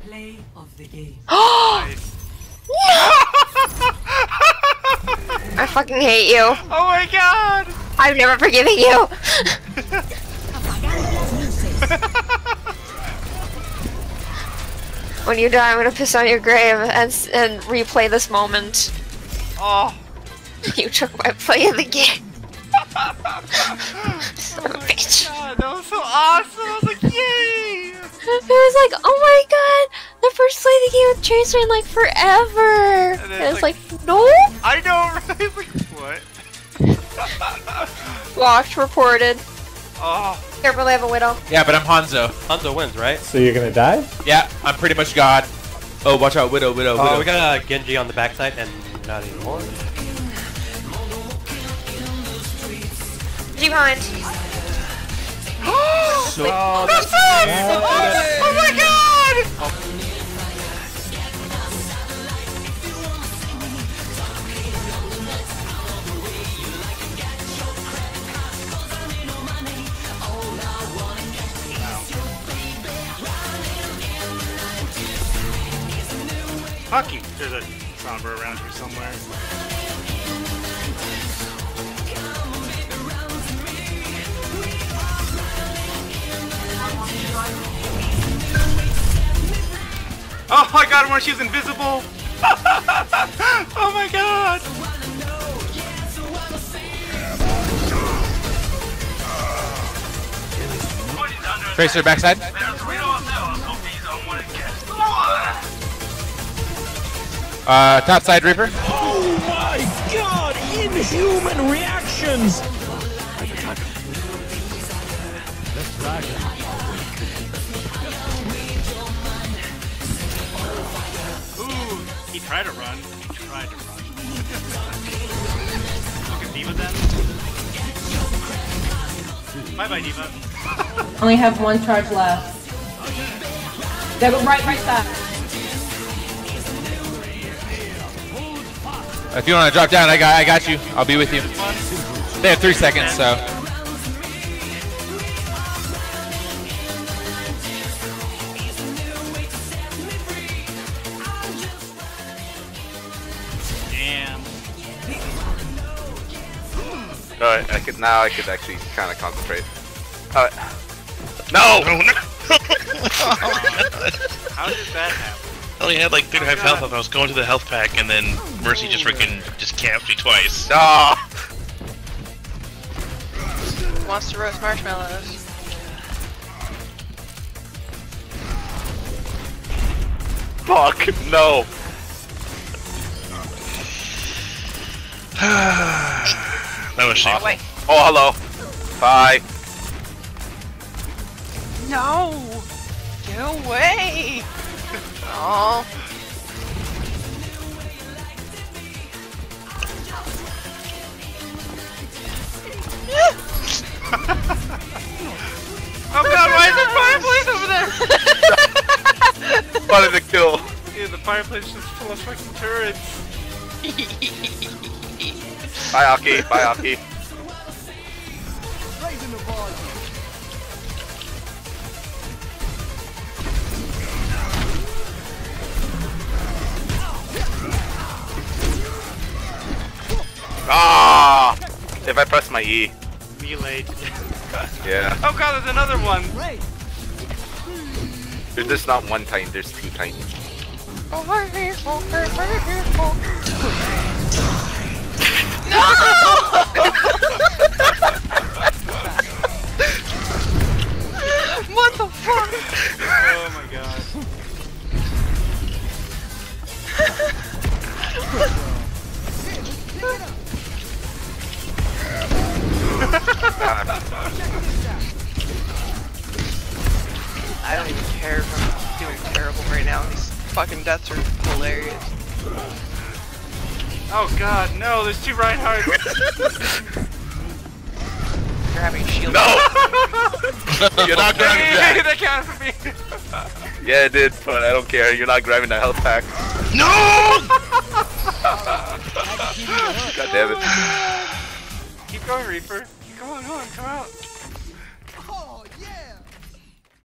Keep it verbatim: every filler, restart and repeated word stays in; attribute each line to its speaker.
Speaker 1: Play of the game.
Speaker 2: Nice.
Speaker 3: I fucking hate you.
Speaker 2: Oh my god!
Speaker 3: I'm never forgiving you. When you die, I'm gonna piss on your grave and and replay this moment.
Speaker 2: Oh.
Speaker 3: You took my play of the game. Son of a bitch.
Speaker 2: God, that was so awesome! I was like, yay!
Speaker 3: It was like, oh my god, the first play of the game with Tracer in like forever.
Speaker 2: And
Speaker 3: And,
Speaker 2: then
Speaker 3: it's
Speaker 2: it's
Speaker 3: like,
Speaker 2: like-
Speaker 3: no.
Speaker 2: I know, right? Like, what?
Speaker 3: Locked, reported.
Speaker 2: Oh.
Speaker 3: Careful, they have a widow.
Speaker 4: Yeah, but I'm Hanzo.
Speaker 5: Hanzo wins, right?
Speaker 6: So you're gonna die?
Speaker 4: Yeah, I'm pretty much God. Oh, watch out, Widow, Widow, Widow.
Speaker 5: Oh, we got uh, Genji on the backside and not anymore.
Speaker 3: G behind.
Speaker 4: So
Speaker 2: Oh, that's
Speaker 3: Oh,
Speaker 2: oh my god! Hockey. There's a Sombra around here somewhere. Oh, I got her when she was invisible! Oh my god!
Speaker 4: Tracer backside. Uh, top side Reaper.
Speaker 7: Oh my god! Inhuman reactions!
Speaker 2: Ooh, he tried to run. He tried to run. Look at D.Va then. Bye bye, D.Va.
Speaker 8: Only have one charge left. Yeah, go right, right side.
Speaker 4: If you want to drop down, I got, I got you. I'll be with you. They have three seconds, so.
Speaker 2: Damn.
Speaker 9: Alright, I could now I could actually kind of concentrate. Alright. No!
Speaker 10: No, no!
Speaker 2: How did that happen?
Speaker 10: I only had like thirty-five health and I was going to the health pack and then Mercy just freaking just camped me twice.
Speaker 9: No!
Speaker 3: Wants to roast marshmallows.
Speaker 9: Fuck, no!
Speaker 10: That was shameful.
Speaker 3: Wait.
Speaker 9: Oh, hello. Bye.
Speaker 3: No! Get away! Oh.
Speaker 2: Oh god, why is there fireplace over there?
Speaker 9: Wanted to kill.
Speaker 2: Dude, the fireplace is just full of fucking turrets.
Speaker 9: Bye, Aki. Bye, Aki. Ah! If I press my E.
Speaker 2: Melee.
Speaker 9: Yeah.
Speaker 2: Oh god, there's another one.
Speaker 9: There's just not one tiny, there's two tiny.
Speaker 3: What the fuck?
Speaker 2: Oh my god.
Speaker 3: I don't even care if I'm doing terrible right now. These fucking deaths are hilarious.
Speaker 2: Oh god, no, there's two Reinhardts.
Speaker 3: You're having a shield.
Speaker 9: No! You're not grabbing
Speaker 2: Hey,
Speaker 9: that.
Speaker 2: that counted for me.
Speaker 9: Yeah, it did, but I don't care. You're not grabbing the health pack.
Speaker 10: No!
Speaker 9: God damn it.
Speaker 2: Keep going, Reaper. Come on, come on, come out.